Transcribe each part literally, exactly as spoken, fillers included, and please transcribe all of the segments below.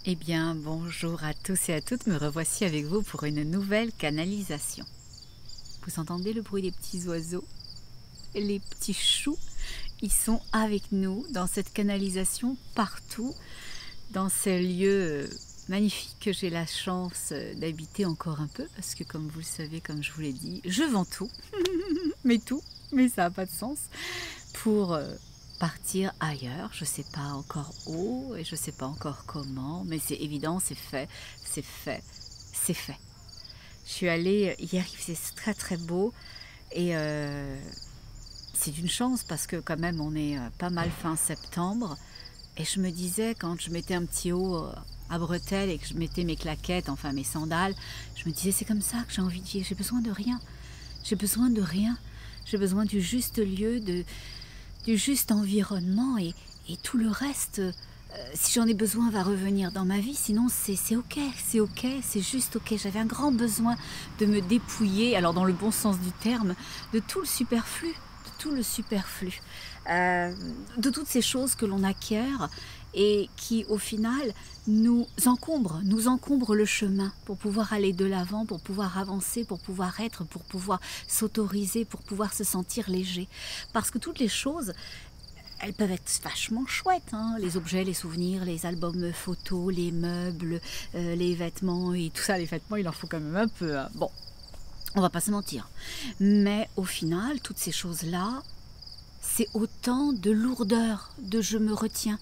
Eh bien, bonjour à tous et à toutes, me revoici avec vous pour une nouvelle canalisation. Vous entendez le bruit des petits oiseaux? Les petits choux, ils sont avec nous dans cette canalisation partout, dans ce lieu magnifique que j'ai la chance d'habiter encore un peu, parce que comme vous le savez, comme je vous l'ai dit, je vends tout, mais tout, mais ça n'a pas de sens, pour partir ailleurs, je ne sais pas encore où et je ne sais pas encore comment, mais c'est évident, c'est fait, c'est fait, c'est fait. Je suis allée hier, il faisait très très beau et euh, c'est d'une chance parce que quand même on est pas mal fin septembre et je me disais quand je mettais un petit haut à bretelles et que je mettais mes claquettes, enfin mes sandales, je me disais c'est comme ça que j'ai envie de vivre, j'ai besoin de rien, j'ai besoin de rien, j'ai besoin du juste lieu, de... du juste environnement et, et tout le reste, euh, si j'en ai besoin, va revenir dans ma vie. Sinon, c'est ok, c'est ok, c'est juste ok. J'avais un grand besoin de me dépouiller, alors dans le bon sens du terme, de tout le superflu, de tout le superflu, euh, de toutes ces choses que l'on acquiert et qui, au final, nous encombrent, nous encombrent le chemin pour pouvoir aller de l'avant, pour pouvoir avancer, pour pouvoir être, pour pouvoir s'autoriser, pour pouvoir se sentir léger. Parce que toutes les choses, elles peuvent être vachement chouettes, hein, les objets, les souvenirs, les albums photos, les meubles, euh, les vêtements et tout ça. Les vêtements, il en faut quand même un peu. Hein. Bon, on va pas se mentir. Mais au final, toutes ces choses-là, c'est autant de lourdeur, de je me retiens.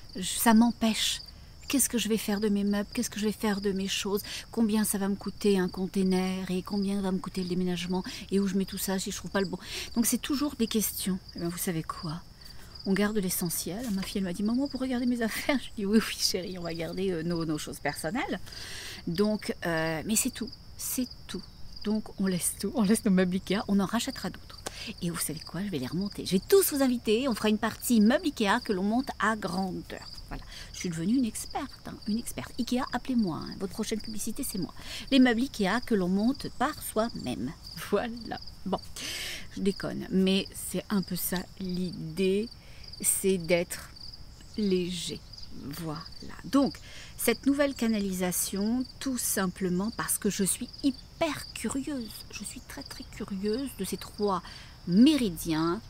Ça m'empêche. Qu'est-ce que je vais faire de mes meubles? Qu'est-ce que je vais faire de mes choses? Combien ça va me coûter un container? Et combien va me coûter le déménagement? Et où je mets tout ça si je trouve pas le bon? Donc c'est toujours des questions. Et bien, vous savez quoi? On garde l'essentiel. Ma fille, elle m'a dit, maman, pour regarder mes affaires. Je dis, oui, oui, chérie, on va garder euh, nos, nos choses personnelles. Donc, euh, mais c'est tout. C'est tout. Donc, on laisse tout. On laisse nos meubles Ikea. On en rachètera d'autres. Et vous savez quoi, je vais les remonter. Je vais tous vous inviter. On fera une partie meubles Ikea que l'on monte à grandeur. Voilà. Je suis devenue une experte. Hein, une experte. Ikea, appelez-moi. Hein. Votre prochaine publicité, c'est moi. Les meubles Ikea que l'on monte par soi-même. Voilà. Bon, je déconne. Mais c'est un peu ça l'idée. C'est d'être léger. Voilà. Donc, cette nouvelle canalisation, tout simplement parce que je suis hyper curieuse. Je suis très très curieuse de ces trois méridiens.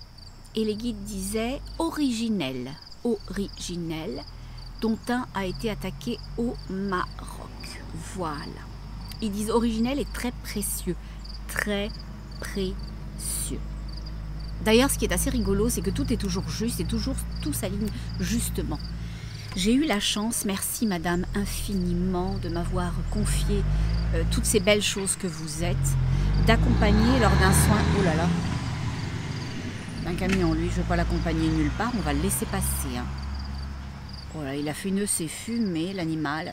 Et les guides disaient originel, originel, dont un a été attaqué au Maroc. Voilà. Ils disent originel et très précieux. Très précieux. D'ailleurs, ce qui est assez rigolo, c'est que tout est toujours juste et toujours tout s'aligne justement. J'ai eu la chance, merci madame infiniment de m'avoir confié euh, toutes ces belles choses que vous êtes, d'accompagner lors d'un soin, oh là là, un camion, lui, je ne veux pas l'accompagner nulle part, on va le laisser passer. Hein. Oh là, il a fait une c'est fumé, l'animal.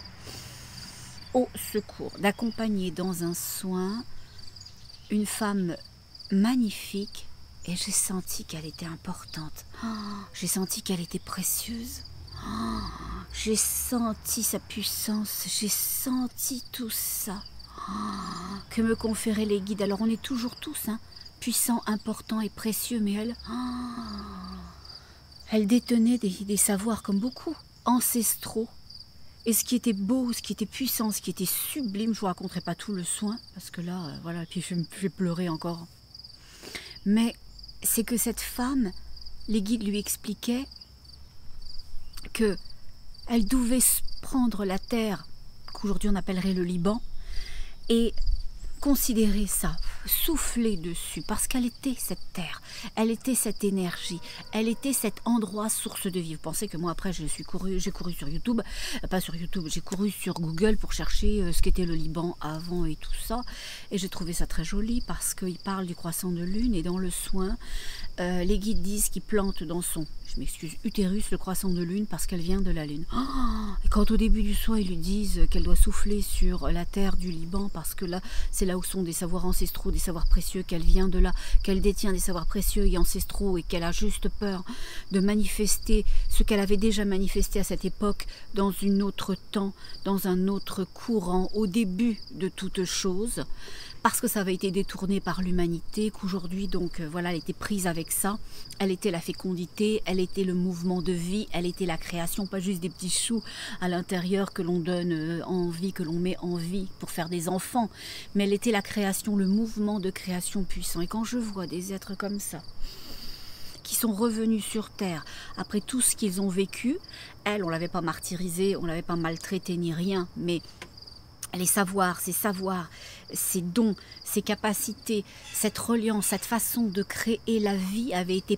Au secours, d'accompagner dans un soin une femme magnifique et j'ai senti qu'elle était importante. Oh, j'ai senti qu'elle était précieuse. Oh, j'ai senti sa puissance, j'ai senti tout ça oh, que me conféraient les guides. Alors on est toujours tous hein, puissants, importants et précieux, mais elle, oh, elle détenait des, des savoirs comme beaucoup, ancestraux. Et ce qui était beau, ce qui était puissant, ce qui était sublime, je ne vous raconterai pas tout le soin, parce que là, euh, voilà, puis je vais pleurer encore. Mais c'est que cette femme, les guides lui expliquaient que elle devait prendre la terre, qu'aujourd'hui on appellerait le Liban, et considérer ça, souffler dessus, parce qu'elle était cette terre, elle était cette énergie, elle était cet endroit source de vie. Vous pensez que moi après je suis couru, j'ai couru sur YouTube, pas sur YouTube, j'ai couru sur Google pour chercher ce qu'était le Liban avant et tout ça, et j'ai trouvé ça très joli parce qu'il parle du croissant de lune et dans le soin, euh, les guides disent qu'il plante dans son, je m'excuse, utérus le croissant de lune parce qu'elle vient de la lune. Oh, et quand au début du soin ils lui disent qu'elle doit souffler sur la terre du Liban parce que là c'est là où sont des savoirs ancestraux, des savoirs précieux, qu'elle vient de là, qu'elle détient des savoirs précieux et ancestraux et qu'elle a juste peur de manifester ce qu'elle avait déjà manifesté à cette époque dans un autre temps, dans un autre courant, au début de toute chose, parce que ça avait été détourné par l'humanité, qu'aujourd'hui, donc, euh, voilà, elle était prise avec ça. Elle était la fécondité, elle était le mouvement de vie, elle était la création, pas juste des petits choux à l'intérieur que l'on donne euh, en vie, que l'on met en vie pour faire des enfants. Mais elle était la création, le mouvement de création puissant. Et quand je vois des êtres comme ça, qui sont revenus sur Terre après tout ce qu'ils ont vécu, elle, on ne l'avait pas martyrisée, on ne l'avait pas maltraitée ni rien, mais les savoirs, ses savoirs, ses dons, ses capacités, cette reliance, cette façon de créer la vie avait été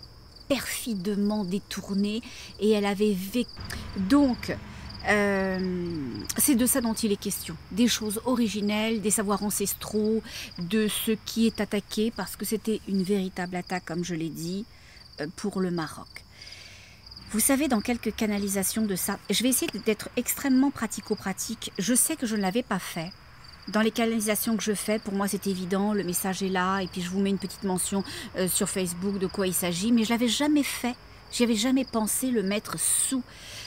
perfidement détournée et elle avait vécu. Donc, euh, c'est de ça dont il est question. Des choses originelles, des savoirs ancestraux, de ce qui est attaqué, parce que c'était une véritable attaque, comme je l'ai dit, pour le Maroc. Vous savez, dans quelques canalisations de ça, je vais essayer d'être extrêmement pratico-pratique. Je sais que je ne l'avais pas fait. Dans les canalisations que je fais, pour moi c'est évident, le message est là, et puis je vous mets une petite mention euh, sur Facebook de quoi il s'agit, mais je ne l'avais jamais fait. Je n'avais jamais pensé le mettre sous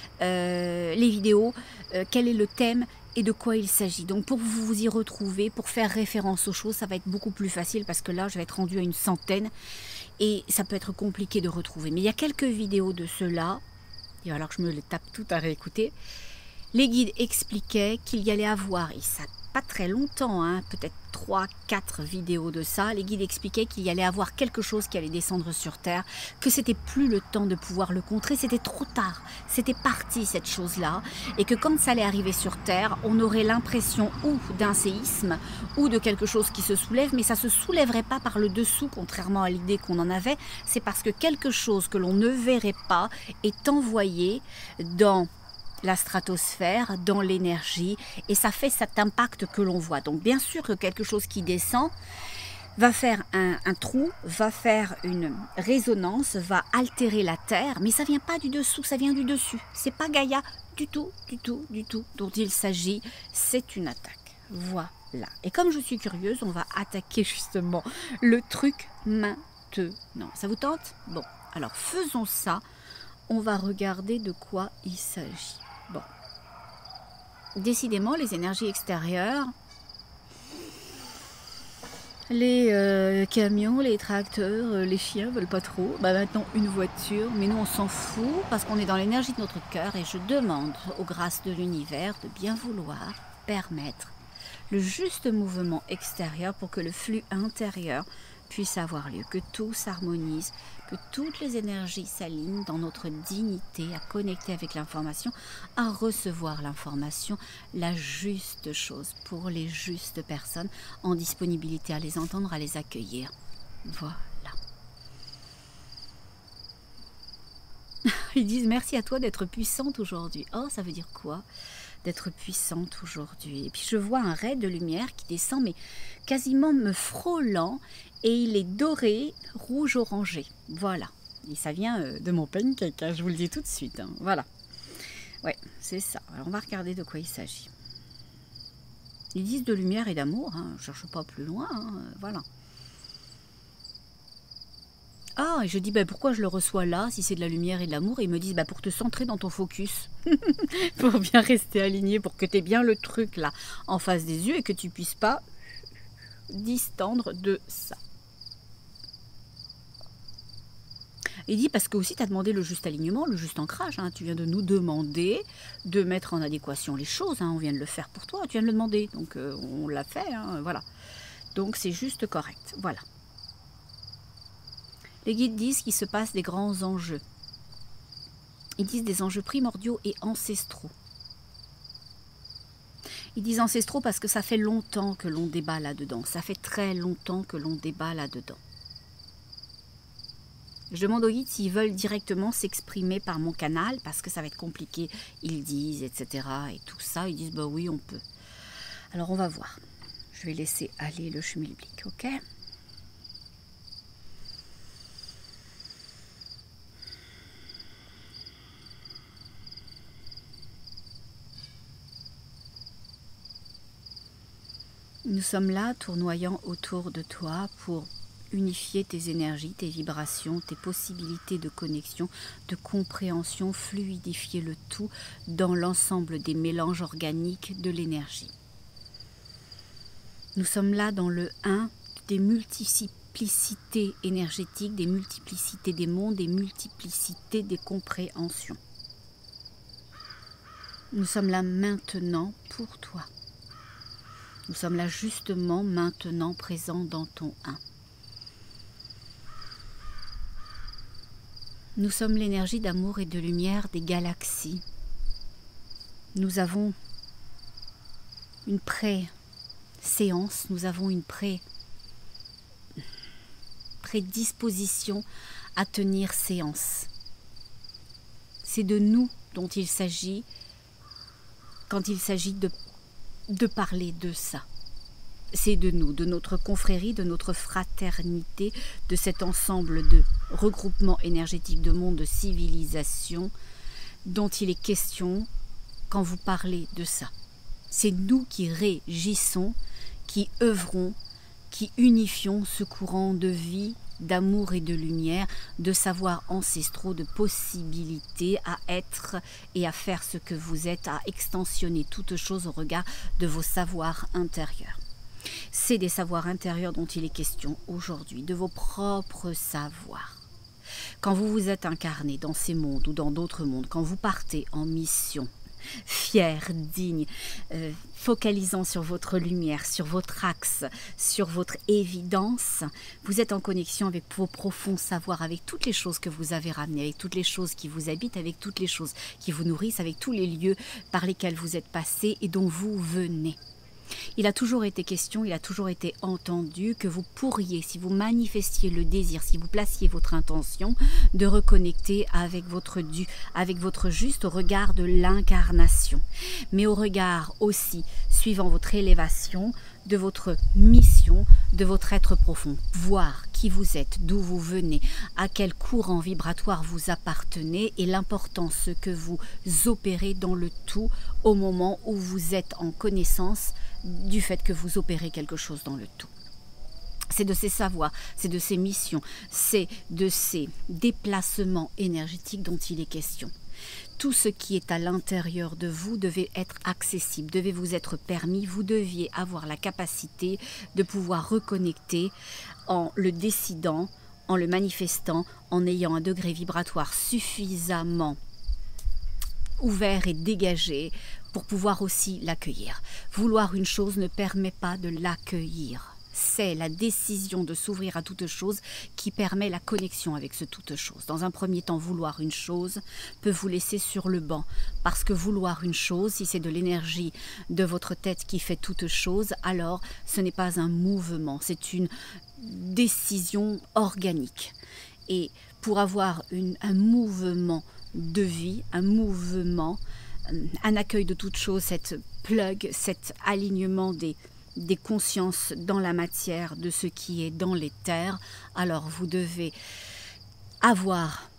euh, les vidéos, euh, quel est le thème et de quoi il s'agit. Donc pour vous vous y retrouver, pour faire référence aux choses, ça va être beaucoup plus facile parce que là je vais être rendue à une centaine et ça peut être compliqué de retrouver. Mais il y a quelques vidéos de cela, il va falloir que je me les tape toutes à réécouter. Les guides expliquaient qu'il y allait avoir, et ça pas très longtemps, hein, peut-être trois quatre vidéos de ça, les guides expliquaient qu'il y allait avoir quelque chose qui allait descendre sur Terre, que c'était plus le temps de pouvoir le contrer, c'était trop tard, c'était parti cette chose-là, et que quand ça allait arriver sur Terre, on aurait l'impression ou d'un séisme, ou de quelque chose qui se soulève, mais ça ne se soulèverait pas par le dessous, contrairement à l'idée qu'on en avait, c'est parce que quelque chose que l'on ne verrait pas est envoyé dans la stratosphère, dans l'énergie, et ça fait cet impact que l'on voit. Donc bien sûr que quelque chose qui descend va faire un, un trou, va faire une résonance, va altérer la Terre, mais ça vient pas du dessous, ça vient du dessus. C'est pas Gaïa du tout, du tout, du tout dont il s'agit, c'est une attaque. Voilà. Et comme je suis curieuse, on va attaquer justement le truc maintenant. Ça vous tente? Bon, alors faisons ça. On va regarder de quoi il s'agit. Bon. Décidément, les énergies extérieures, les euh, camions, les tracteurs, euh, les chiens veulent pas trop. Bah maintenant, une voiture, mais nous, on s'en fout parce qu'on est dans l'énergie de notre cœur et je demande aux grâces de l'univers de bien vouloir permettre le juste mouvement extérieur pour que le flux intérieur puisse avoir lieu, que tout s'harmonise, que toutes les énergies s'alignent dans notre dignité à connecter avec l'information, à recevoir l'information, la juste chose pour les justes personnes en disponibilité à les entendre, à les accueillir. Voilà. Ils disent merci à toi d'être puissante aujourd'hui. Oh, ça veut dire quoi? D'être puissante aujourd'hui. Et puis je vois un ray de lumière qui descend, mais quasiment me frôlant, et il est doré, rouge orangé. Voilà. Et ça vient euh, de mon pancake, hein, je vous le dis tout de suite. Hein. Voilà. Ouais, c'est ça. Alors on va regarder de quoi il s'agit. Ils disent de lumière et d'amour, hein. Je ne cherche pas plus loin. Hein. Voilà. Ah, et je dis, bah, pourquoi je le reçois là, si c'est de la lumière et de l'amour? Et ils me disent, bah, pour te centrer dans ton focus. Pour bien rester aligné, pour que tu aies bien le truc là, en face des yeux, et que tu puisses pas distendre de ça. Il dit, parce que aussi, tu as demandé le juste alignement, le juste ancrage. Hein. Tu viens de nous demander de mettre en adéquation les choses. Hein. On vient de le faire pour toi, tu viens de le demander. Donc, euh, on l'a fait, hein, voilà. Donc, c'est juste correct. Voilà. Les guides disent qu'il se passe des grands enjeux. Ils disent des enjeux primordiaux et ancestraux. Ils disent ancestraux parce que ça fait longtemps que l'on débat là-dedans. Ça fait très longtemps que l'on débat là-dedans. Je demande aux guides s'ils veulent directement s'exprimer par mon canal, parce que ça va être compliqué. Ils disent, et cetera. Et tout ça, ils disent, bah oui, on peut. Alors, on va voir. Je vais laisser aller le schmilblick, ok ? Nous sommes là, tournoyant autour de toi pour unifier tes énergies, tes vibrations, tes possibilités de connexion, de compréhension, fluidifier le tout dans l'ensemble des mélanges organiques de l'énergie. Nous sommes là dans le un des multiplicités énergétiques, des multiplicités des mondes, des multiplicités des compréhensions. Nous sommes là maintenant pour toi. Nous sommes là justement maintenant présents dans ton un. Nous sommes l'énergie d'amour et de lumière des galaxies. Nous avons une pré-séance, nous avons une pré prédisposition à tenir séance. C'est de nous dont il s'agit quand il s'agit de, de parler de ça. C'est de nous, de notre confrérie, de notre fraternité, de cet ensemble de regroupements énergétiques de monde, de civilisation, dont il est question quand vous parlez de ça. C'est nous qui régissons, qui œuvrons, qui unifions ce courant de vie, d'amour et de lumière, de savoirs ancestraux, de possibilités à être et à faire ce que vous êtes, à extensionner toute chose au regard de vos savoirs intérieurs. C'est des savoirs intérieurs dont il est question aujourd'hui, de vos propres savoirs. Quand vous vous êtes incarné dans ces mondes ou dans d'autres mondes, quand vous partez en mission, fier, digne, euh, focalisant sur votre lumière, sur votre axe, sur votre évidence, vous êtes en connexion avec vos profonds savoirs, avec toutes les choses que vous avez ramenées, avec toutes les choses qui vous habitent, avec toutes les choses qui vous nourrissent, avec tous les lieux par lesquels vous êtes passé et dont vous venez. Il a toujours été question, il a toujours été entendu que vous pourriez, si vous manifestiez le désir, si vous placiez votre intention, de reconnecter avec votre dû, avec votre juste au regard de l'incarnation, mais au regard aussi, suivant votre élévation, de votre mission, de votre être profond, voir qui vous êtes, d'où vous venez, à quel courant vibratoire vous appartenez et l'importance que vous opérez dans le tout au moment où vous êtes en connaissance du fait que vous opérez quelque chose dans le tout. C'est de ces savoirs, c'est de ces missions, c'est de ces déplacements énergétiques dont il est question. Tout ce qui est à l'intérieur de vous devait être accessible, devait vous être permis, vous deviez avoir la capacité de pouvoir reconnecter en le décidant, en le manifestant, en ayant un degré vibratoire suffisamment ouvert et dégagé pour pouvoir aussi l'accueillir. Vouloir une chose ne permet pas de l'accueillir. C'est la décision de s'ouvrir à toute chose qui permet la connexion avec ce toute chose. Dans un premier temps, vouloir une chose peut vous laisser sur le banc. Parce que vouloir une chose, si c'est de l'énergie de votre tête qui fait toute chose, alors ce n'est pas un mouvement, c'est une décision organique. Et pour avoir une, un mouvement de vie, un mouvement, un accueil de toute chose, cette plug, cet alignement des des consciences dans la matière de ce qui est dans les terres, alors vous devez avoir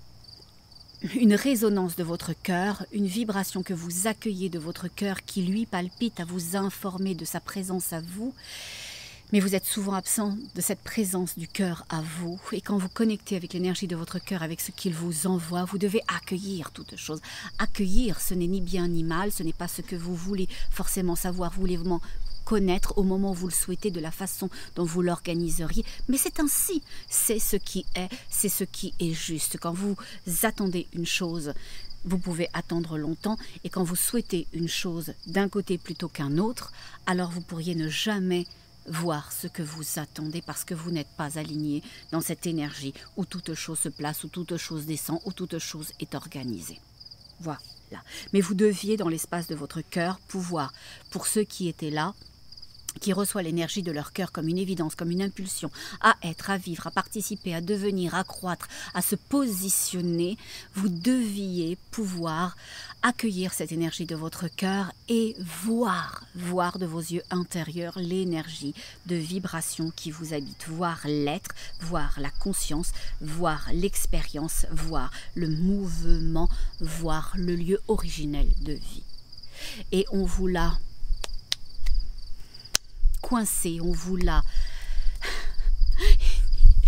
une résonance de votre cœur, une vibration que vous accueillez de votre cœur qui lui palpite à vous informer de sa présence à vous. Mais vous êtes souvent absent de cette présence du cœur à vous. Et quand vous connectez avec l'énergie de votre cœur, avec ce qu'il vous envoie, vous devez accueillir toute chose. Accueillir, ce n'est ni bien ni mal, ce n'est pas ce que vous voulez forcément savoir, vous voulez vraiment connaître au moment où vous le souhaitez, de la façon dont vous l'organiseriez. Mais c'est ainsi, c'est ce qui est, c'est ce qui est juste. Quand vous attendez une chose, vous pouvez attendre longtemps, et quand vous souhaitez une chose d'un côté plutôt qu'un autre, alors vous pourriez ne jamais voir ce que vous attendez parce que vous n'êtes pas aligné dans cette énergie où toute chose se place, où toute chose descend, où toute chose est organisée. Voilà. Mais vous deviez, dans l'espace de votre cœur, pouvoir, pour ceux qui étaient là, qui reçoivent l'énergie de leur cœur comme une évidence, comme une impulsion, à être, à vivre, à participer, à devenir, à croître, à se positionner, vous deviez pouvoir accueillir cette énergie de votre cœur et voir, voir de vos yeux intérieurs l'énergie de vibration qui vous habite, voir l'être, voir la conscience, voir l'expérience, voir le mouvement, voir le lieu originel de vie. Et on vous l'a coincé, on vous l'a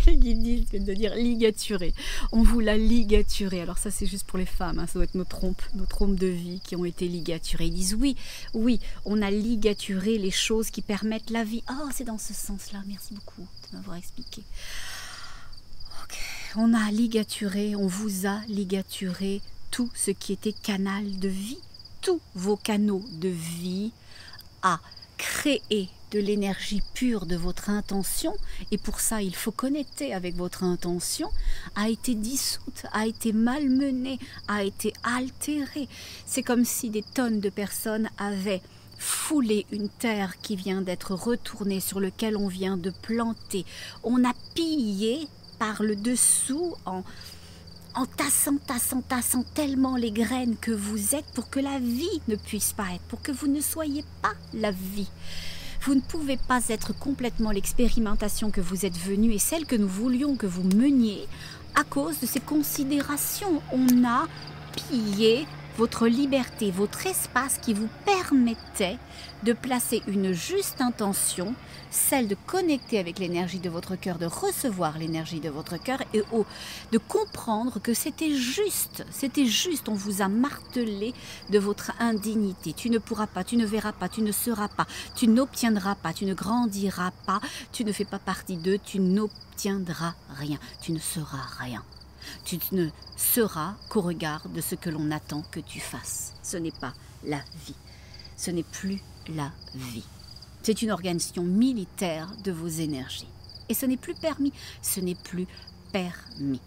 Les guides disent de dire ligaturer. On vous l'a ligaturé. Alors ça c'est juste pour les femmes, hein. Ça doit être nos trompes, nos trompes de vie qui ont été ligaturées. Ils disent oui, oui, on a ligaturé les choses qui permettent la vie. Oh, c'est dans ce sens-là. Merci beaucoup de m'avoir expliqué. Ok, on a ligaturé, on vous a ligaturé tout ce qui était canal de vie. Tous vos canaux de vie à créer de l'énergie pure de votre intention, et pour ça il faut connecter avec votre intention, a été dissoute, a été malmenée, a été altérée. C'est comme si des tonnes de personnes avaient foulé une terre qui vient d'être retournée, sur laquelle on vient de planter. On a pillé par le dessous en en tassant, tassant, tassant tellement les graines que vous êtes pour que la vie ne puisse pas être, pour que vous ne soyez pas la vie. Vous ne pouvez pas être complètement l'expérimentation que vous êtes venu et celle que nous voulions que vous meniez à cause de ces considérations. On a pillé votre liberté, votre espace qui vous permettait de placer une juste intention, celle de connecter avec l'énergie de votre cœur, de recevoir l'énergie de votre cœur et au, de comprendre que c'était juste, c'était juste, on vous a martelé de votre indignité. Tu ne pourras pas, tu ne verras pas, tu ne seras pas, tu n'obtiendras pas, tu ne grandiras pas, tu ne fais pas partie d'eux, tu n'obtiendras rien, tu ne seras rien. Tu ne seras qu'au regard de ce que l'on attend que tu fasses. Ce n'est pas la vie. Ce n'est plus la vie. C'est une organisation militaire de vos énergies. Et ce n'est plus permis. Ce n'est plus permis.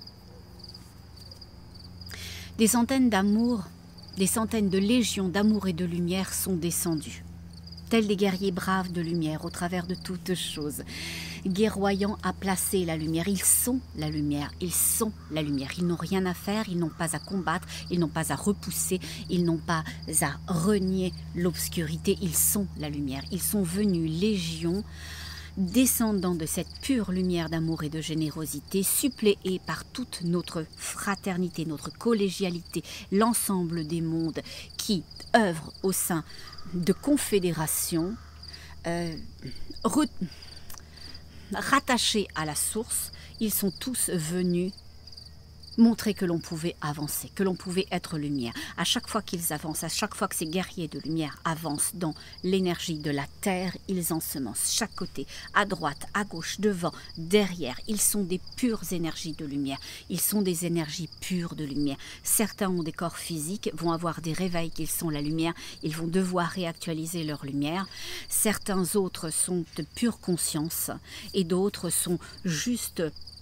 Des centaines d'amours, des centaines de légions d'amour et de lumière sont descendues. Tels des guerriers braves de lumière au travers de toutes choses. Guerroyant à placer la lumière. Ils sont la lumière, ils sont la lumière. Ils n'ont rien à faire, ils n'ont pas à combattre, ils n'ont pas à repousser, ils n'ont pas à renier l'obscurité. Ils sont la lumière. Ils sont venus légion, descendant de cette pure lumière d'amour et de générosité, suppléée par toute notre fraternité, notre collégialité, l'ensemble des mondes qui œuvrent au sein de confédérations, euh, re- rattachés à la source. Ils sont tous venus montrer que l'on pouvait avancer, que l'on pouvait être lumière. À chaque fois qu'ils avancent, à chaque fois que ces guerriers de lumière avancent dans l'énergie de la terre, ils ensemencent chaque côté, à droite, à gauche, devant, derrière. Ils sont des pures énergies de lumière. Ils sont des énergies pures de lumière. Certains ont des corps physiques, vont avoir des réveils qu'ils sont la lumière. Ils vont devoir réactualiser leur lumière. Certains autres sont de pure conscience et d'autres sont juste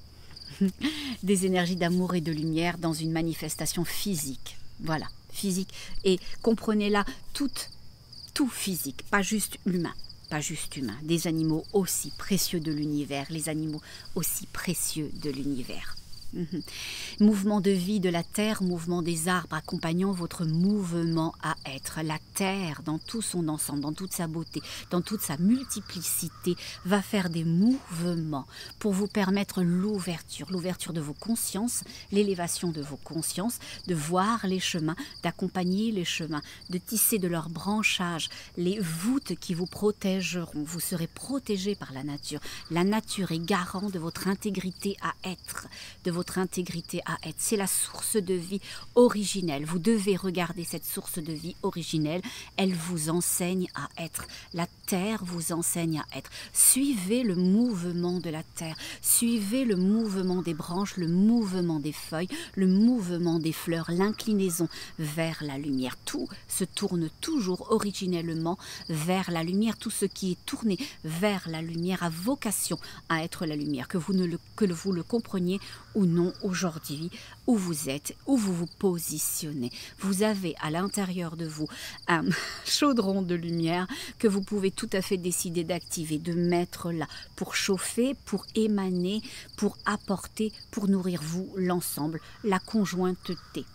des énergies d'amour et de lumière dans une manifestation physique. Voilà, physique. Et comprenez-la, tout, tout physique, pas juste humain. Pas juste humain. Des animaux aussi précieux de l'univers, les animaux aussi précieux de l'univers. Mmh. Mouvement de vie de la terre, mouvement des arbres accompagnant votre mouvement à être. La terre, dans tout son ensemble, dans toute sa beauté, dans toute sa multiplicité, va faire des mouvements pour vous permettre l'ouverture, l'ouverture de vos consciences, l'élévation de vos consciences, de voir les chemins, d'accompagner les chemins, de tisser de leur branchage les voûtes qui vous protégeront. Vous serez protégé par la nature. La nature est garant de votre intégrité à être, de votre intégrité à être. C'est la source de vie originelle. Vous devez regarder cette source de vie originelle. Elle vous enseigne à être. La terre vous enseigne à être. Suivez le mouvement de la terre. Suivez le mouvement des branches, le mouvement des feuilles, le mouvement des fleurs, l'inclinaison vers la lumière. Tout se tourne toujours originellement vers la lumière. Tout ce qui est tourné vers la lumière a vocation à être la lumière. Que vous, ne le, que vous le compreniez ou non aujourd'hui, où vous êtes, où vous vous positionnez. Vous avez à l'intérieur de vous un chaudron de lumière que vous pouvez tout à fait décider d'activer, de mettre là pour chauffer, pour émaner, pour apporter, pour nourrir vous l'ensemble, la conjointeté.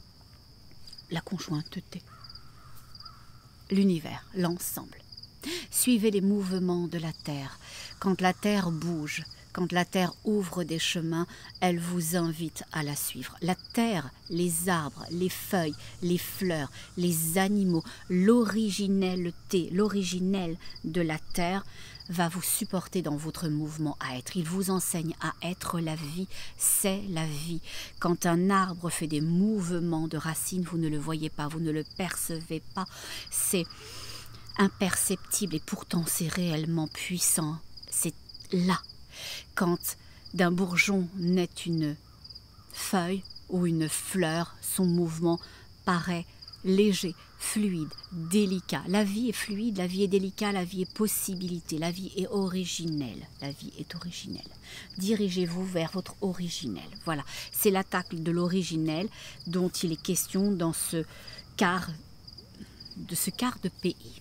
La conjointeté. L'univers, l'ensemble. Suivez les mouvements de la terre. Quand la terre bouge, quand la terre ouvre des chemins, elle vous invite à la suivre. La terre, les arbres, les feuilles, les fleurs, les animaux, l'originalité, l'originel de la terre va vous supporter dans votre mouvement à être. Il vous enseigne à être. La vie, c'est la vie. Quand un arbre fait des mouvements de racines, vous ne le voyez pas, vous ne le percevez pas. C'est imperceptible et pourtant c'est réellement puissant. C'est là. Quand d'un bourgeon naît une feuille ou une fleur, son mouvement paraît léger, fluide, délicat. La vie est fluide, la vie est délicate, la vie est possibilité, la vie est originelle. La vie est originelle. Dirigez-vous vers votre originel. Voilà, c'est l'attaque de l'originel dont il est question dans ce quart de ce quart de pays.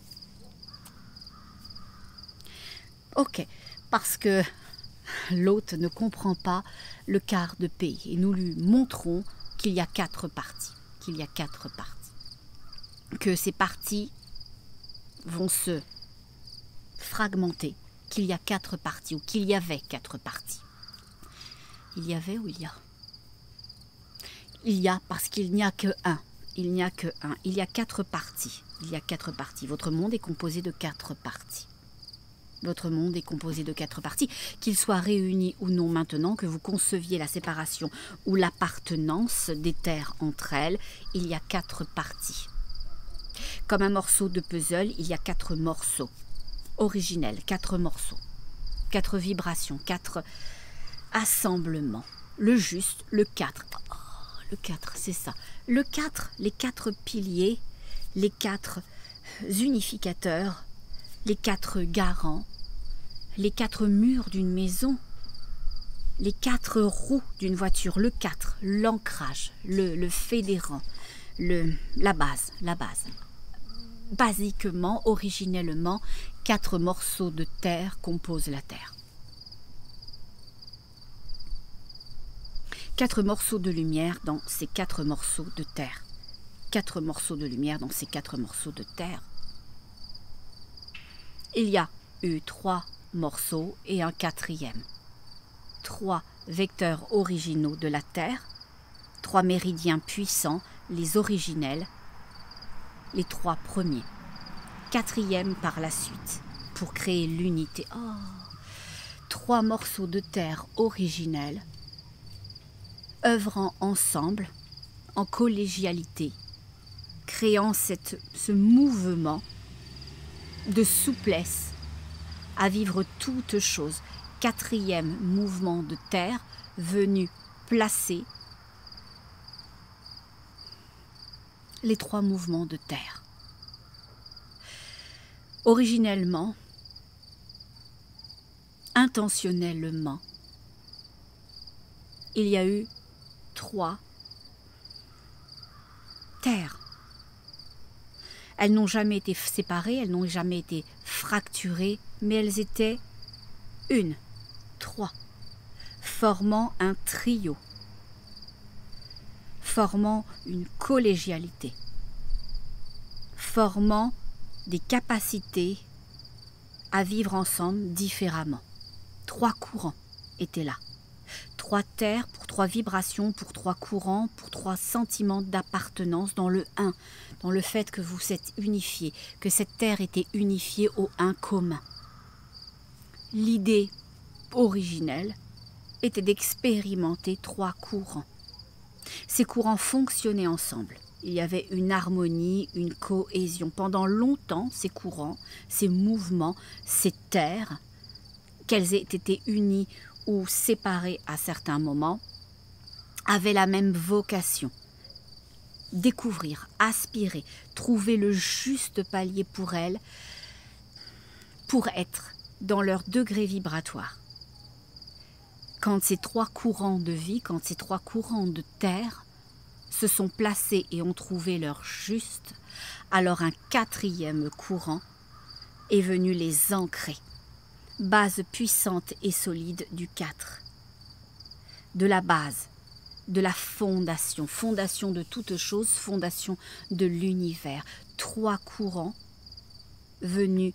Ok, parce que l'hôte ne comprend pas le quart de pays et nous lui montrons qu'il y a quatre parties, qu'il y a quatre parties. Que ces parties vont se fragmenter, qu'il y a quatre parties, ou qu'il y avait quatre parties. Il y avait ou il y a? Il y a parce qu'il n'y a que un. Il n'y a que un. Il y a quatre parties. Il y a quatre parties. Votre monde est composé de quatre parties. Votre monde est composé de quatre parties, qu'ils soient réunis ou non maintenant, que vous conceviez la séparation ou l'appartenance des terres entre elles, il y a quatre parties. Comme un morceau de puzzle, il y a quatre morceaux originels, quatre morceaux, quatre vibrations, quatre assemblements. Le juste, le quatre. Oh, le quatre, c'est ça. Le quatre, les quatre piliers, les quatre unificateurs, les quatre garants, les quatre murs d'une maison, les quatre roues d'une voiture, le quatre, l'ancrage, le, le fédérant, le, la base, la base. Basiquement, originellement, quatre morceaux de terre composent la terre. Quatre morceaux de lumière dans ces quatre morceaux de terre. Quatre morceaux de lumière dans ces quatre morceaux de terre. Il y a eu trois morceaux et un quatrième. Trois vecteurs originaux de la terre, trois méridiens puissants, les originels, les trois premiers. Quatrième par la suite, pour créer l'unité. Oh, trois morceaux de terre originels, œuvrant ensemble, en collégialité, créant cette, ce mouvement de souplesse à vivre toutes choses. Quatrième mouvement de terre venu placer les trois mouvements de terre. Originellement, intentionnellement, il y a eu trois terres. Elles n'ont jamais été séparées, elles n'ont jamais été fracturées, mais elles étaient une, trois, formant un trio, formant une collégialité, formant des capacités à vivre ensemble différemment. Trois courants étaient là. Trois terres pour trois vibrations, pour trois courants, pour trois sentiments d'appartenance dans le un, dans le fait que vous êtes unifiés, que cette terre était unifiée au un commun. L'idée originelle était d'expérimenter trois courants. Ces courants fonctionnaient ensemble. Il y avait une harmonie, une cohésion. Pendant longtemps, ces courants, ces mouvements, ces terres, qu'elles aient été unies ou séparées à certains moments, avaient la même vocation. Découvrir, aspirer, trouver le juste palier pour elles, pour être dans leur degré vibratoire. Quand ces trois courants de vie, quand ces trois courants de terre se sont placés et ont trouvé leur juste, alors un quatrième courant est venu les ancrer. Base puissante et solide du quatre. De la base, de la fondation, fondation de toute chose, fondation de l'univers. Trois courants venus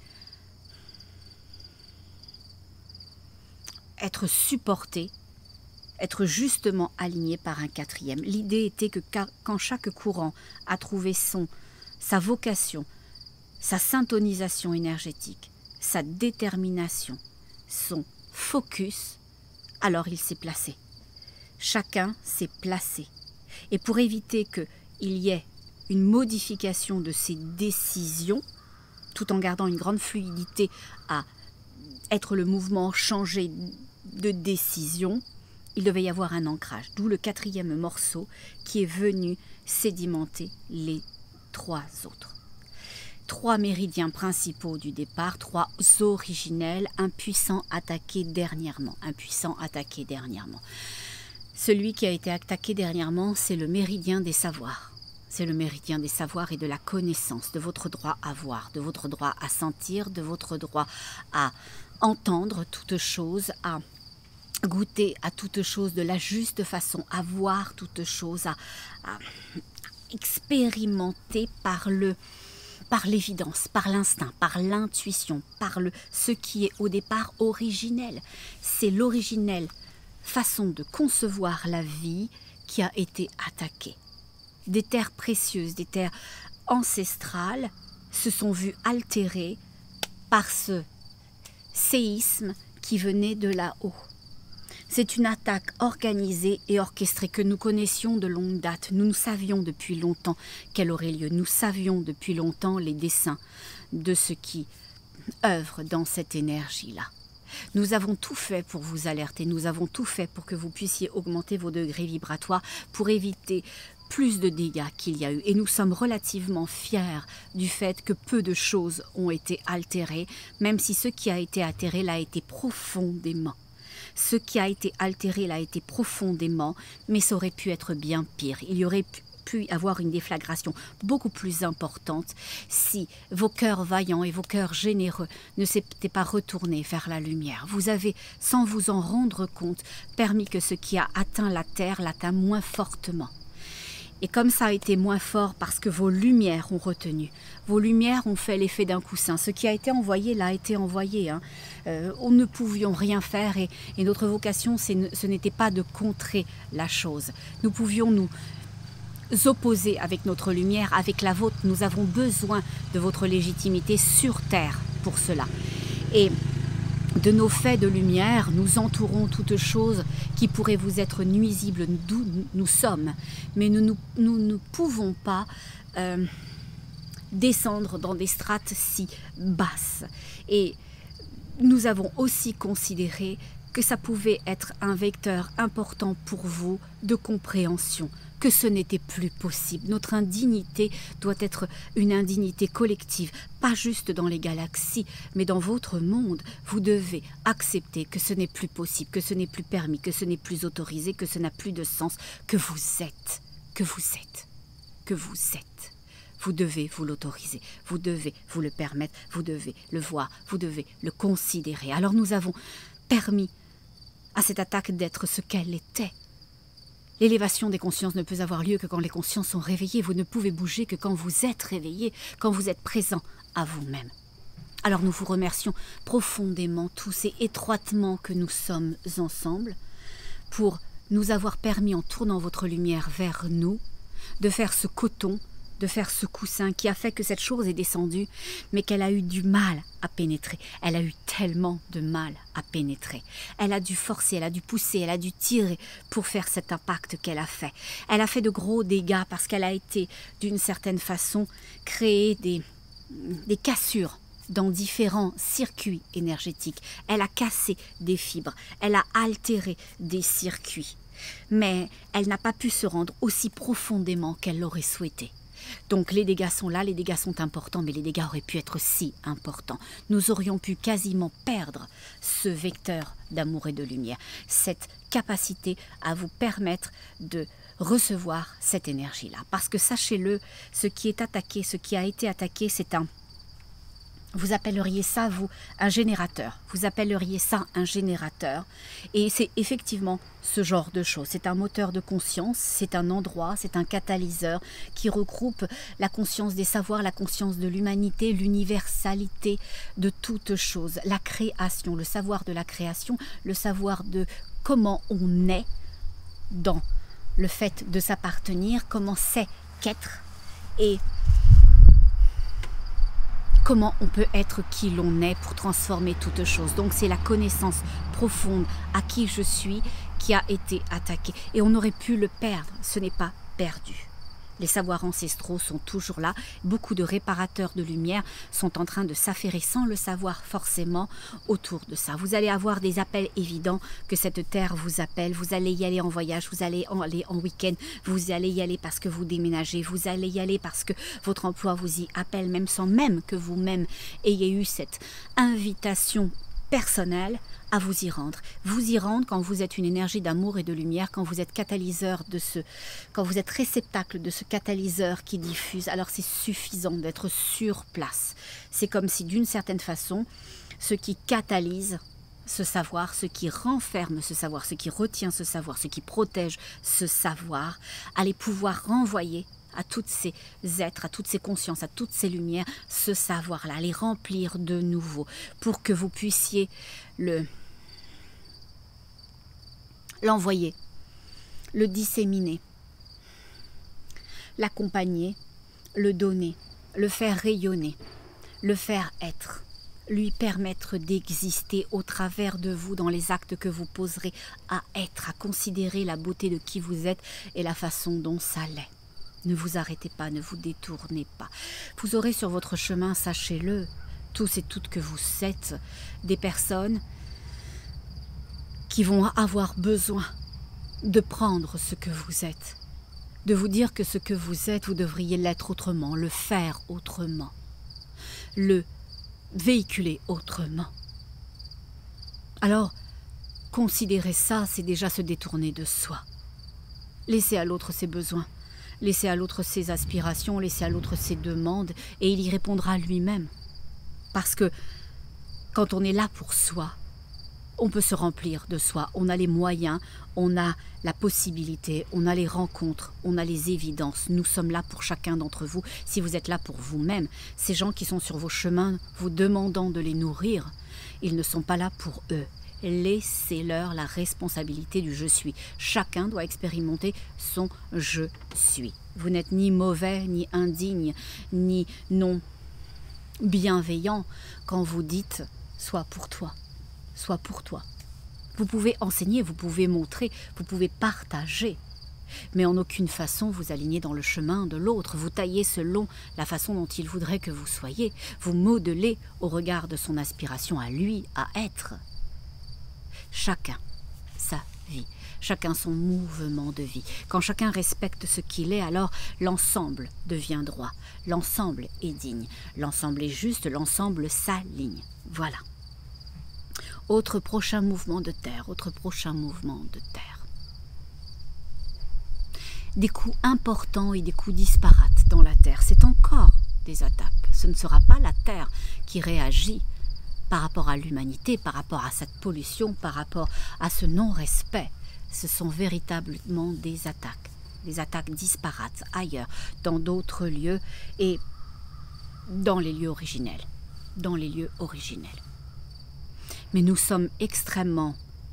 être supportés, être justement alignés par un quatrième. L'idée était que quand chaque courant a trouvé son, sa vocation, sa syntonisation énergétique, sa détermination, son focus, alors il s'est placé. Chacun s'est placé. Et pour éviter qu'il y ait une modification de ses décisions, tout en gardant une grande fluidité à être le mouvement changé de décision, il devait y avoir un ancrage. D'où le quatrième morceau qui est venu sédimenter les trois autres. Trois méridiens principaux du départ, trois originels, un puissant attaqué dernièrement. Un puissant attaqué dernièrement. Celui qui a été attaqué dernièrement, c'est le méridien des savoirs. C'est le méridien des savoirs et de la connaissance, de votre droit à voir, de votre droit à sentir, de votre droit à entendre toutes choses, à goûter à toutes choses de la juste façon, à voir toutes choses, à, à expérimenter par le, par l'évidence, par l'instinct, par l'intuition, par le, ce qui est au départ originel. C'est l'originelle façon de concevoir la vie qui a été attaquée. Des terres précieuses, des terres ancestrales se sont vues altérées par ce séisme qui venait de là-haut. C'est une attaque organisée et orchestrée que nous connaissions de longue date. Nous, nous savions depuis longtemps qu'elle aurait lieu. Nous savions depuis longtemps les desseins de ce qui œuvre dans cette énergie-là. Nous avons tout fait pour vous alerter. Nous avons tout fait pour que vous puissiez augmenter vos degrés vibratoires pour éviter plus de dégâts qu'il y a eu. Et nous sommes relativement fiers du fait que peu de choses ont été altérées, même si ce qui a été altéré l'a été profondément. Ce qui a été altéré l'a été profondément, mais ça aurait pu être bien pire. Il y aurait pu pu avoir une déflagration beaucoup plus importante si vos cœurs vaillants et vos cœurs généreux ne s'étaient pas retournés vers la lumière. Vous avez, sans vous en rendre compte, permis que ce qui a atteint la terre l'atteint moins fortement. Et comme ça a été moins fort parce que vos lumières ont retenu, vos lumières ont fait l'effet d'un coussin. Ce qui a été envoyé l'a été envoyé. Hein. Euh, on ne pouvions rien faire et, et notre vocation, c'est, ce n'était pas de contrer la chose. Nous pouvions nous opposer avec notre lumière, avec la vôtre. Nous avons besoin de votre légitimité sur terre pour cela. Et de nos faits de lumière, nous entourons toutes choses qui pourraient vous être nuisibles d'où nous sommes. Mais nous ne nous, nous, nous pouvons pas euh, descendre dans des strates si basses. Et nous avons aussi considéré que ça pouvait être un vecteur important pour vous de compréhension, que ce n'était plus possible. Notre indignité doit être une indignité collective, pas juste dans les galaxies, mais dans votre monde. Vous devez accepter que ce n'est plus possible, que ce n'est plus permis, que ce n'est plus autorisé, que ce n'a plus de sens, que vous êtes, que vous êtes, que vous êtes. Vous devez vous l'autoriser, vous devez vous le permettre, vous devez le voir, vous devez le considérer. Alors nous avons permis à cette attaque d'être ce qu'elle était. L'élévation des consciences ne peut avoir lieu que quand les consciences sont réveillées. Vous ne pouvez bouger que quand vous êtes réveillé, quand vous êtes présent à vous-même. Alors nous vous remercions profondément tous et étroitement que nous sommes ensemble pour nous avoir permis, en tournant votre lumière vers nous, de faire ce coton, de faire ce coussin qui a fait que cette chose est descendue, mais qu'elle a eu du mal à pénétrer. Elle a eu tellement de mal à pénétrer. Elle a dû forcer, elle a dû pousser, elle a dû tirer pour faire cet impact qu'elle a fait. Elle a fait de gros dégâts parce qu'elle a été, d'une certaine façon, créer des, des cassures dans différents circuits énergétiques. Elle a cassé des fibres, elle a altéré des circuits. Mais elle n'a pas pu se rendre aussi profondément qu'elle l'aurait souhaité. Donc les dégâts sont là, les dégâts sont importants, mais les dégâts auraient pu être si importants. Nous aurions pu quasiment perdre ce vecteur d'amour et de lumière, cette capacité à vous permettre de recevoir cette énergie-là. Parce que sachez-le, ce qui est attaqué, ce qui a été attaqué, c'est un... Vous appelleriez ça, vous, un générateur. Vous appelleriez ça un générateur. Et c'est effectivement ce genre de choses. C'est un moteur de conscience, c'est un endroit, c'est un catalyseur qui regroupe la conscience des savoirs, la conscience de l'humanité, l'universalité de toutes choses. La création, le savoir de la création, le savoir de comment on est dans le fait de s'appartenir, comment c'est qu'être et comment on peut être qui l'on est pour transformer toute chose. Donc c'est la connaissance profonde à qui je suis qui a été attaquée. Et on aurait pu le perdre, ce n'est pas perdu. Les savoirs ancestraux sont toujours là. Beaucoup de réparateurs de lumière sont en train de s'affairer sans le savoir forcément autour de ça. Vous allez avoir des appels évidents que cette terre vous appelle. Vous allez y aller en voyage, vous allez en aller en week-end, vous allez y aller parce que vous déménagez, vous allez y aller parce que votre emploi vous y appelle, même sans même que vous-même ayez eu cette invitation personnel à vous y rendre. Vous y rendre quand vous êtes une énergie d'amour et de lumière, quand vous êtes catalyseur de ce, quand vous êtes réceptacle de ce catalyseur qui diffuse, alors c'est suffisant d'être sur place. C'est comme si d'une certaine façon, ce qui catalyse ce savoir, ce qui renferme ce savoir, ce qui retient ce savoir, ce qui protège ce savoir, allait pouvoir renvoyer à tous ces êtres, à toutes ces consciences, à toutes ces lumières, ce savoir-là, les remplir de nouveau, pour que vous puissiez le l'envoyer, le disséminer, l'accompagner, le donner, le faire rayonner, le faire être, lui permettre d'exister au travers de vous dans les actes que vous poserez à être, à considérer la beauté de qui vous êtes et la façon dont ça l'est. Ne vous arrêtez pas, ne vous détournez pas. Vous aurez sur votre chemin, sachez-le, tous et toutes que vous êtes, des personnes qui vont avoir besoin de prendre ce que vous êtes, de vous dire que ce que vous êtes, vous devriez l'être autrement, le faire autrement, le véhiculer autrement. Alors, considérer ça, c'est déjà se détourner de soi. Laissez à l'autre ses besoins. Laissez à l'autre ses aspirations, laissez à l'autre ses demandes, et il y répondra lui-même. Parce que quand on est là pour soi, on peut se remplir de soi. On a les moyens, on a la possibilité, on a les rencontres, on a les évidences. Nous sommes là pour chacun d'entre vous. Si vous êtes là pour vous-même, ces gens qui sont sur vos chemins, vous demandant de les nourrir, ils ne sont pas là pour eux. Laissez-leur la responsabilité du « je suis ». Chacun doit expérimenter son « je suis ». Vous n'êtes ni mauvais, ni indigne, ni non bienveillant quand vous dites « sois pour toi ». Soit pour toi. Vous pouvez enseigner, vous pouvez montrer, vous pouvez partager, mais en aucune façon vous aligner dans le chemin de l'autre, vous taillez selon la façon dont il voudrait que vous soyez, vous modelez au regard de son aspiration à lui, à être. Chacun sa vie, chacun son mouvement de vie. Quand chacun respecte ce qu'il est, alors l'ensemble devient droit, l'ensemble est digne, l'ensemble est juste, l'ensemble s'aligne. Voilà. Autre prochain mouvement de terre, autre prochain mouvement de terre. Des coups importants et des coups disparates dans la terre. C'est encore des attaques. Ce ne sera pas la terre qui réagit par rapport à l'humanité, par rapport à cette pollution, par rapport à ce non-respect. Ce sont véritablement des attaques. Des attaques disparates ailleurs, dans d'autres lieux et dans les lieux originels. Dans les lieux originels. Mais nous sommes extrêmement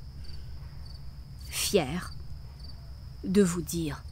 fiers de vous dire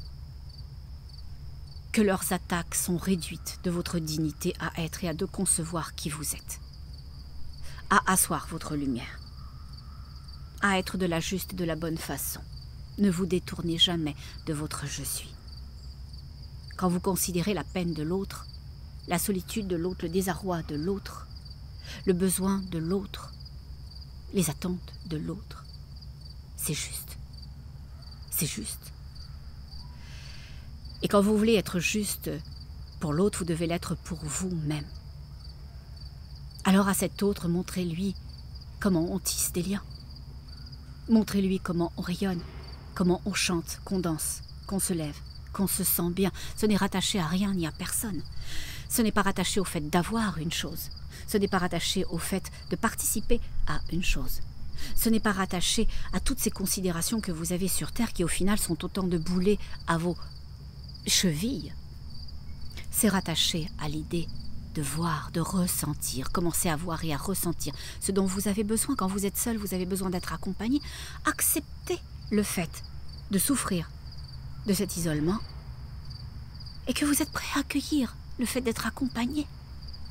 que leurs attaques sont réduites de votre dignité à être et à de concevoir qui vous êtes, à asseoir votre lumière, à être de la juste et de la bonne façon. Ne vous détournez jamais de votre « je suis ». Quand vous considérez la peine de l'autre, la solitude de l'autre, le désarroi de l'autre, le besoin de l'autre, les attentes de l'autre, c'est juste. C'est juste. Et quand vous voulez être juste pour l'autre, vous devez l'être pour vous-même. Alors à cet autre, montrez-lui comment on tisse des liens. Montrez-lui comment on rayonne, comment on chante, qu'on danse, qu'on se lève, qu'on se sent bien. Ce n'est rattaché à rien ni à personne. Ce n'est pas rattaché au fait d'avoir une chose. Ce n'est pas rattaché au fait de participer à une chose. Ce n'est pas rattaché à toutes ces considérations que vous avez sur Terre qui au final sont autant de boulets à vos chevilles. C'est rattaché à l'idée de voir, de ressentir, commencer à voir et à ressentir ce dont vous avez besoin. Quand vous êtes seul, vous avez besoin d'être accompagné. Acceptez le fait de souffrir de cet isolement et que vous êtes prêt à accueillir le fait d'être accompagné.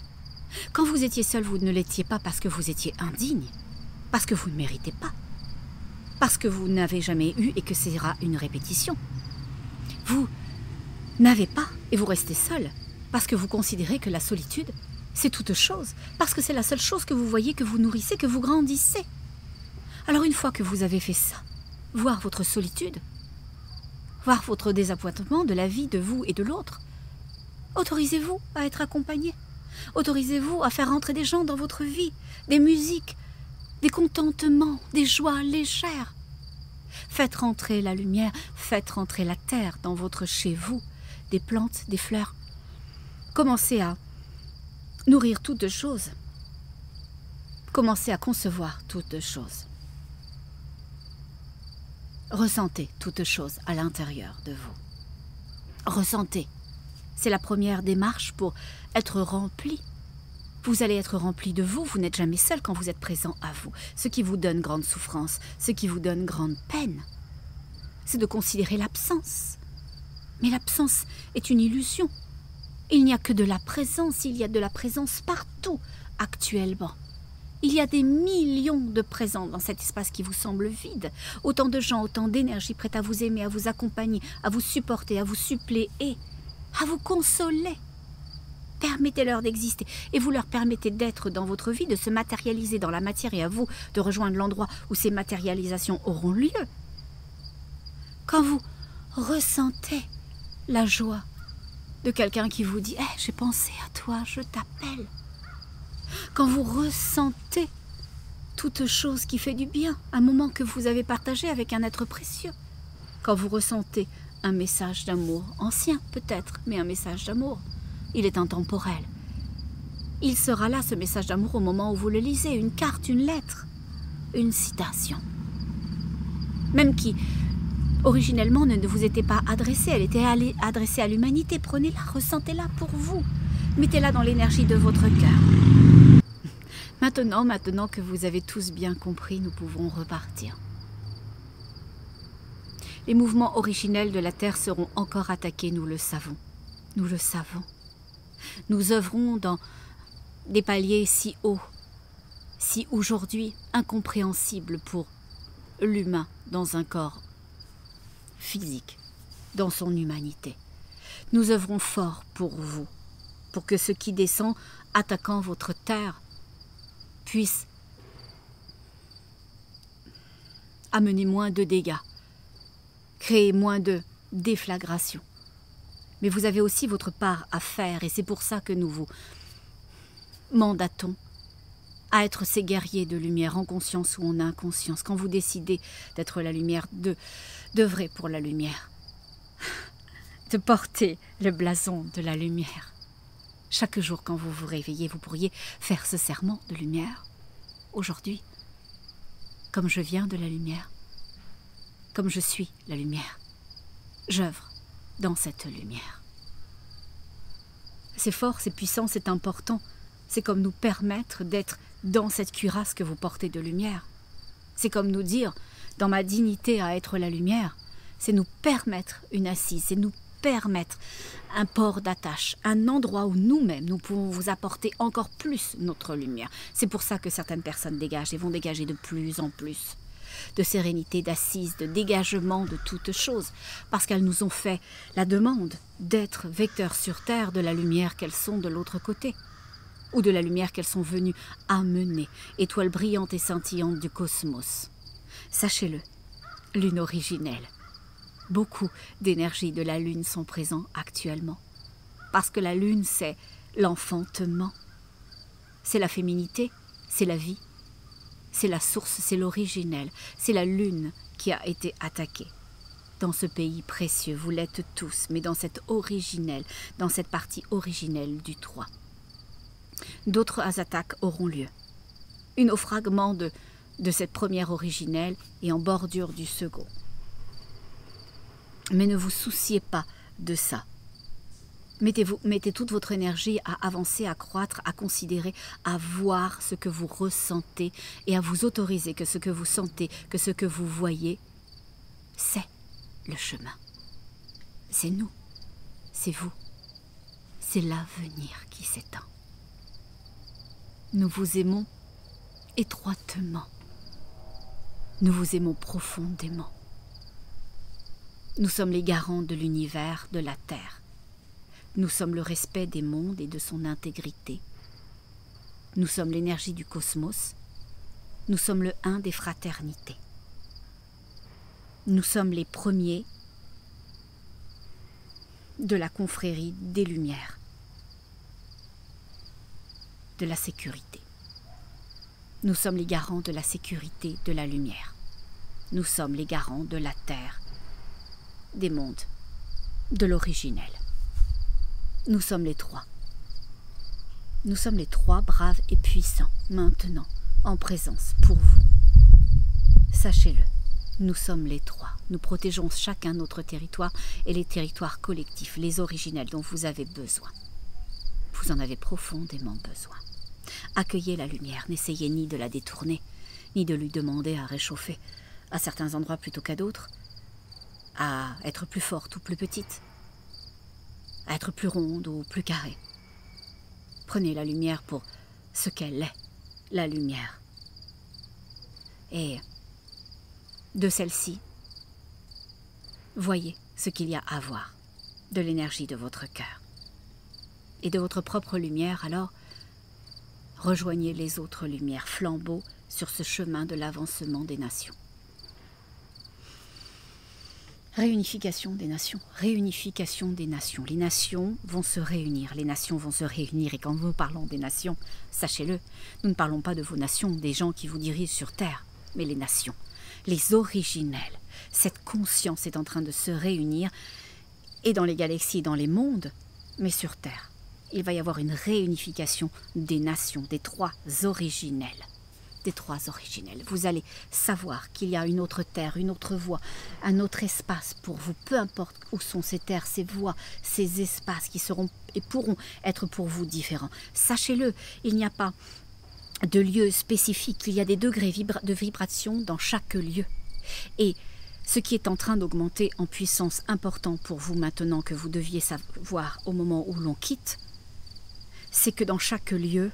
Quand vous étiez seul, vous ne l'étiez pas parce que vous étiez indigne, parce que vous ne méritez pas, parce que vous n'avez jamais eu et que ce sera une répétition. Vous n'avez pas et vous restez seul parce que vous considérez que la solitude, c'est toute chose, parce que c'est la seule chose que vous voyez, que vous nourrissez, que vous grandissez. Alors une fois que vous avez fait ça, voir votre solitude, voir votre désappointement de la vie de vous et de l'autre, autorisez-vous à être accompagné. Autorisez-vous à faire entrer des gens dans votre vie, des musiques, des contentements, des joies légères. Faites rentrer la lumière, faites rentrer la terre dans votre chez vous, des plantes, des fleurs. Commencez à nourrir toutes choses. Commencez à concevoir toutes choses. Ressentez toutes choses à l'intérieur de vous. Ressentez. C'est la première démarche pour être rempli. Vous allez être rempli de vous, vous n'êtes jamais seul quand vous êtes présent à vous. Ce qui vous donne grande souffrance, ce qui vous donne grande peine, c'est de considérer l'absence. Mais l'absence est une illusion. Il n'y a que de la présence, il y a de la présence partout, actuellement. Il y a des millions de présents dans cet espace qui vous semble vide. Autant de gens, autant d'énergie prête à vous aimer, à vous accompagner, à vous supporter, à vous suppléer, à vous consoler. Permettez-leur d'exister et vous leur permettez d'être dans votre vie, de se matérialiser dans la matière et à vous de rejoindre l'endroit où ces matérialisations auront lieu. Quand vous ressentez la joie de quelqu'un qui vous dit hey, « j'ai pensé à toi, je t'appelle ». Quand vous ressentez toute chose qui fait du bien, un moment que vous avez partagé avec un être précieux. Quand vous ressentez un message d'amour, ancien peut-être, mais un message d'amour, il est intemporel. Il sera là, ce message d'amour, au moment où vous le lisez, une carte, une lettre, une citation. Même qui, originellement, ne vous était pas adressée, elle était adressée à l'humanité. Prenez-la, ressentez-la pour vous. Mettez-la dans l'énergie de votre cœur. Maintenant, maintenant que vous avez tous bien compris, nous pouvons repartir. Les mouvements originels de la Terre seront encore attaqués, nous le savons. Nous le savons. Nous œuvrons dans des paliers si hauts, si aujourd'hui incompréhensibles pour l'humain dans un corps physique, dans son humanité. Nous œuvrons fort pour vous, pour que ce qui descend, attaquant votre terre, puisse amener moins de dégâts, créer moins de déflagration. Mais vous avez aussi votre part à faire et c'est pour ça que nous vous mandatons à être ces guerriers de lumière en conscience ou en inconscience. Quand vous décidez d'être la lumière, de d'œuvrer pour la lumière, de porter le blason de la lumière. Chaque jour quand vous vous réveillez, vous pourriez faire ce serment de lumière. Aujourd'hui, comme je viens de la lumière, comme je suis la lumière, j'œuvre dans cette lumière. C'est fort, c'est puissant, c'est important. C'est comme nous permettre d'être dans cette cuirasse que vous portez de lumière. C'est comme nous dire, dans ma dignité à être la lumière, c'est nous permettre une assise, c'est nous permettre un port d'attache, un endroit où nous-mêmes, nous pouvons vous apporter encore plus notre lumière. C'est pour ça que certaines personnes dégagent et vont dégager de plus en plus de sérénité, d'assise, de dégagement de toutes choses, parce qu'elles nous ont fait la demande d'être vecteurs sur terre de la lumière qu'elles sont de l'autre côté, ou de la lumière qu'elles sont venues amener, étoile brillante et scintillante du cosmos. Sachez-le, lune originelle. Beaucoup d'énergies de la lune sont présents actuellement, parce que la lune, c'est l'enfantement, c'est la féminité, c'est la vie, c'est la source, c'est l'originel, c'est la lune qui a été attaquée. Dans ce pays précieux, vous l'êtes tous, mais dans cette originelle, dans cette partie originelle du trois. D'autres attaques auront lieu. Une au fragment de, de cette première originelle et en bordure du second. Mais ne vous souciez pas de ça. Mettez-vous, mettez toute votre énergie à avancer, à croître, à considérer, à voir ce que vous ressentez et à vous autoriser que ce que vous sentez, que ce que vous voyez, c'est le chemin. C'est nous, c'est vous, c'est l'avenir qui s'étend. Nous vous aimons étroitement. Nous vous aimons profondément. Nous sommes les garants de l'univers, de la Terre. Nous sommes le respect des mondes et de son intégrité. Nous sommes l'énergie du cosmos. Nous sommes le un des fraternités. Nous sommes les premiers de la confrérie des Lumières, de la sécurité. Nous sommes les garants de la sécurité, de la lumière. Nous sommes les garants de la Terre, des mondes, de l'originel. Nous sommes les trois. Nous sommes les trois braves et puissants, maintenant, en présence, pour vous. Sachez-le, nous sommes les trois. Nous protégeons chacun notre territoire et les territoires collectifs, les originels dont vous avez besoin. Vous en avez profondément besoin. Accueillez la lumière, n'essayez ni de la détourner, ni de lui demander à réchauffer, à certains endroits plutôt qu'à d'autres, à être plus forte ou plus petite, à être plus ronde ou plus carrée. Prenez la lumière pour ce qu'elle est, la lumière. Et de celle-ci, voyez ce qu'il y a à voir, de l'énergie de votre cœur. Et de votre propre lumière, alors, rejoignez les autres lumières, flambeaux sur ce chemin de l'avancement des nations. Réunification des nations, réunification des nations. Les nations vont se réunir, les nations vont se réunir. Et quand nous parlons des nations, sachez-le, nous ne parlons pas de vos nations, des gens qui vous dirigent sur Terre, mais les nations, les originels. Cette conscience est en train de se réunir, et dans les galaxies, et dans les mondes, mais sur Terre. Il va y avoir une réunification des nations, des trois originels. Des trois originels. Vous allez savoir qu'il y a une autre terre, une autre voie, un autre espace pour vous, peu importe où sont ces terres, ces voies, ces espaces qui seront et pourront être pour vous différents. Sachez-le, il n'y a pas de lieu spécifique, il y a des degrés vibra de vibration dans chaque lieu. Et ce qui est en train d'augmenter en puissance important pour vous maintenant que vous deviez savoir au moment où l'on quitte, c'est que dans chaque lieu,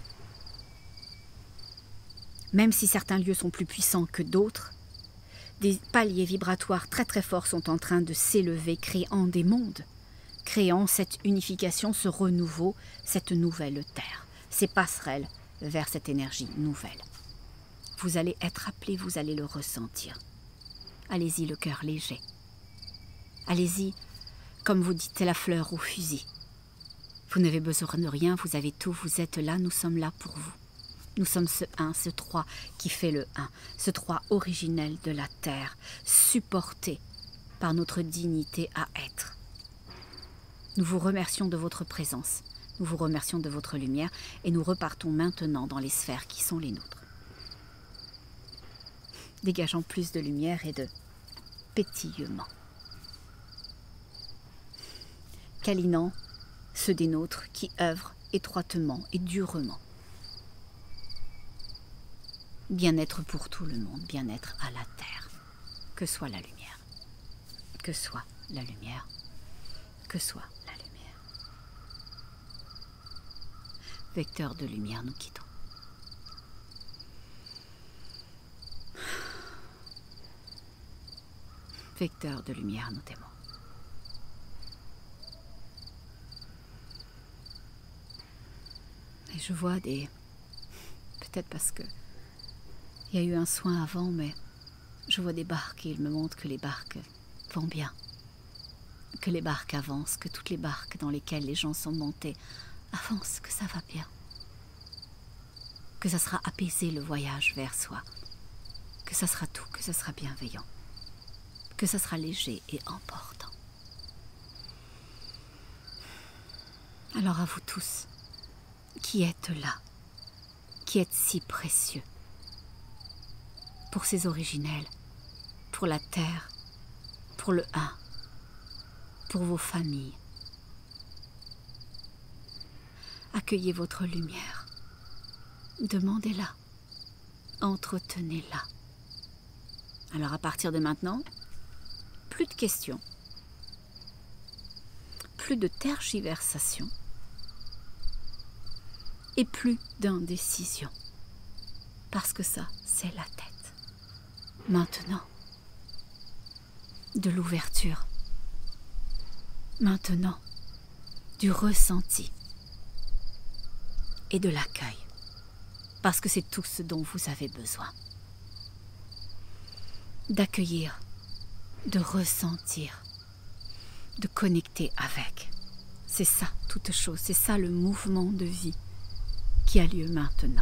même si certains lieux sont plus puissants que d'autres, des paliers vibratoires très très forts sont en train de s'élever, créant des mondes, créant cette unification, ce renouveau, cette nouvelle terre, ces passerelles vers cette énergie nouvelle. Vous allez être appelé, vous allez le ressentir. Allez-y le cœur léger. Allez-y, comme vous dites, la fleur au fusil. Vous n'avez besoin de rien, vous avez tout, vous êtes là, nous sommes là pour vous. Nous sommes ce un, ce trois qui fait le un, ce trois originel de la terre, supporté par notre dignité à être. Nous vous remercions de votre présence, nous vous remercions de votre lumière et nous repartons maintenant dans les sphères qui sont les nôtres. Dégageant plus de lumière et de pétillement. Câlinant ceux des nôtres qui œuvrent étroitement et durement. Bien-être pour tout le monde, bien-être à la terre. Que soit la lumière. Que soit la lumière. Que soit la lumière. Vecteur de lumière, nous quittons. Vecteur de lumière, nous t'aimons. Et je vois des... Peut-être parce que il y a eu un soin avant, mais je vois des barques et il me montre que les barques vont bien. Que les barques avancent, que toutes les barques dans lesquelles les gens sont montés avancent, que ça va bien. Que ça sera apaisé le voyage vers soi. Que ça sera tout, que ça sera bienveillant. Que ça sera léger et emportant. Alors à vous tous, qui êtes là, qui êtes si précieux, pour ces originels, pour la terre, pour le un, pour vos familles. Accueillez votre lumière, demandez-la, entretenez-la. Alors à partir de maintenant, plus de questions, plus de tergiversation. et plus d'indécision. Parce que ça, c'est la tête. Maintenant, de l'ouverture. Maintenant, du ressenti et de l'accueil. Parce que c'est tout ce dont vous avez besoin. D'accueillir, de ressentir, de connecter avec. C'est ça, toute chose, c'est ça le mouvement de vie qui a lieu maintenant.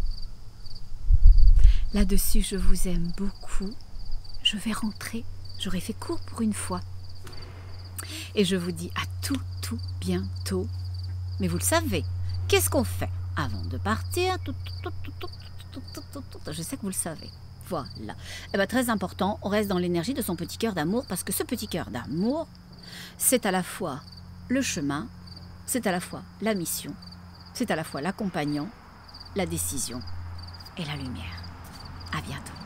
Là-dessus, je vous aime beaucoup. Je vais rentrer, j'aurai fait court pour une fois. Et je vous dis à tout, tout bientôt. Mais vous le savez, qu'est-ce qu'on fait avant de partir? Je sais que vous le savez. Voilà. Eh bien, très important, on reste dans l'énergie de son petit cœur d'amour parce que ce petit cœur d'amour, c'est à la fois le chemin, c'est à la fois la mission, c'est à la fois l'accompagnant, la décision et la lumière. À bientôt.